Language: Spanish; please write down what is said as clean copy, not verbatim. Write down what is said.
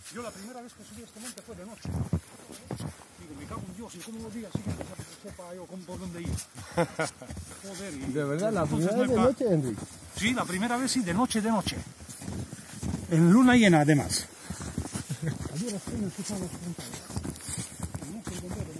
Yo la primera vez que subí a este monte fue de noche. Digo, me cago en Dios, y cómo los días siguientes sepa yo por dónde ir. Joder, y ¿De verdad? ¿La entonces primera vez de noche, Enrique? Sí, la primera vez sí, de noche. En luna llena, además. Allí los trenes que son los frontales.